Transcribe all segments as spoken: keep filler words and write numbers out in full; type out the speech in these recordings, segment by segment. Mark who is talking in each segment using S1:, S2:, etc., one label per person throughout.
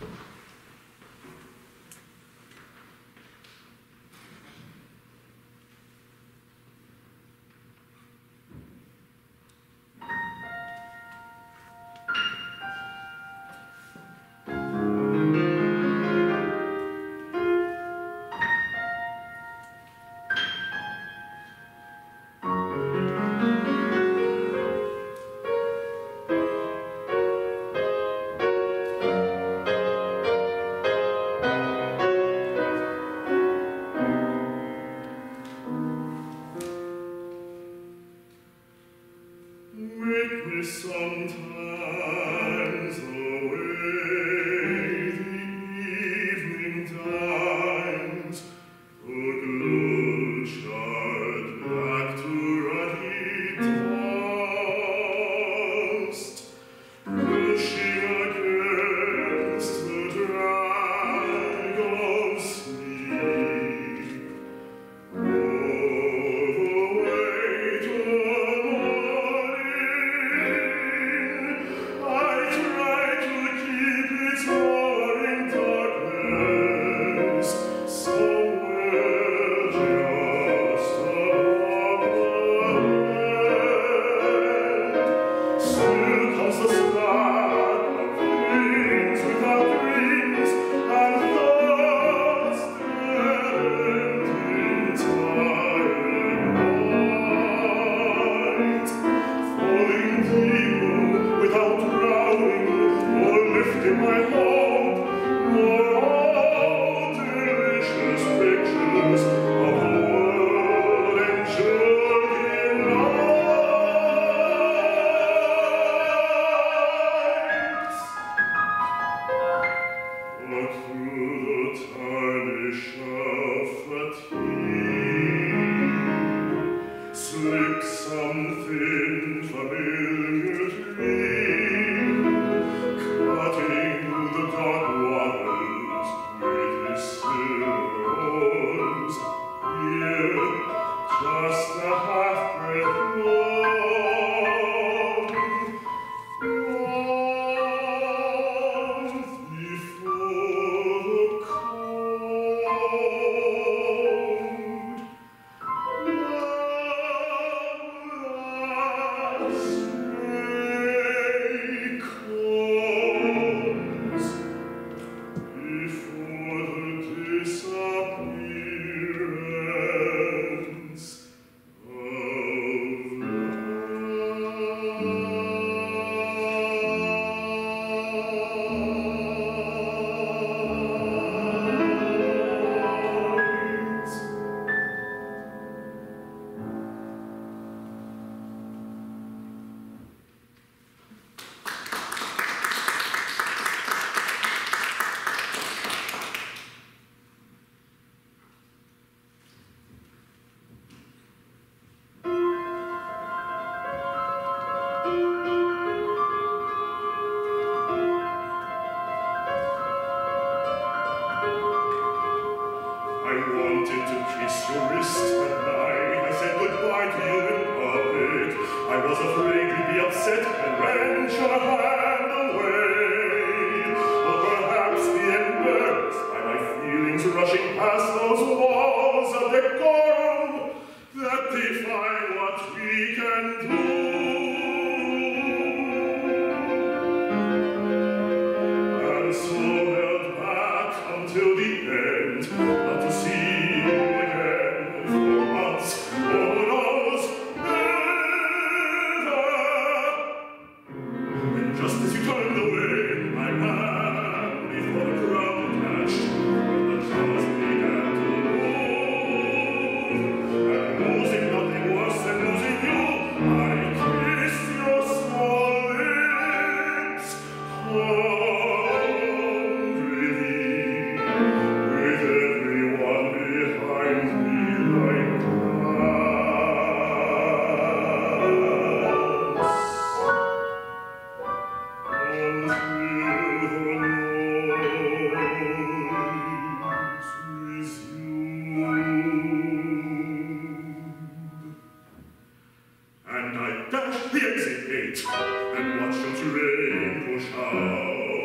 S1: And I dashed the exit gate and watched the train push out.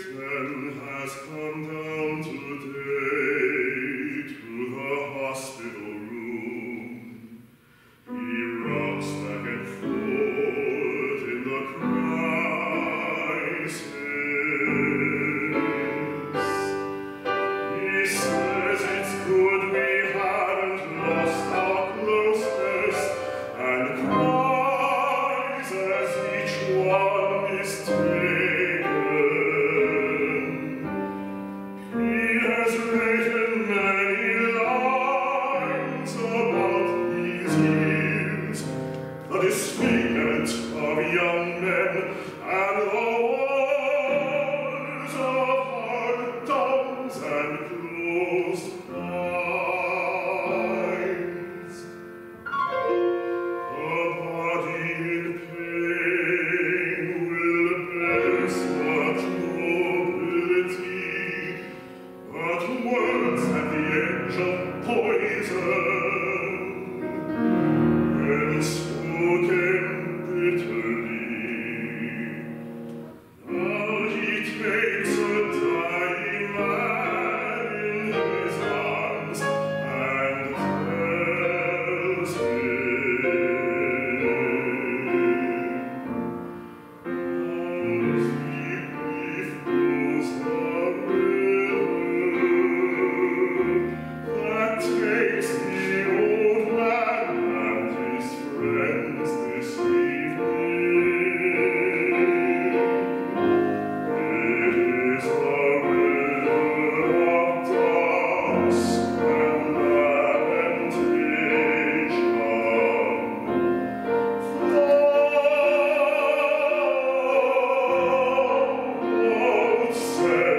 S1: Whitman has come down today to the hospital room. He rocks back and forth in the crisis. He says it's good we haven't lost our closeness, and cries as each one is taken. He has written many lines about these years, the disfigurement of young men, and the wars of hard tongues and closed eyes. A body in pain will bear such nobility, but words at the edge of poison, when spoken bitterly. Now he takes a dying man in his arms and tells him, as he brief goes the river that takes the old man and his friends this evening. It is a river of dusk and lamentation. Thou, Lord, said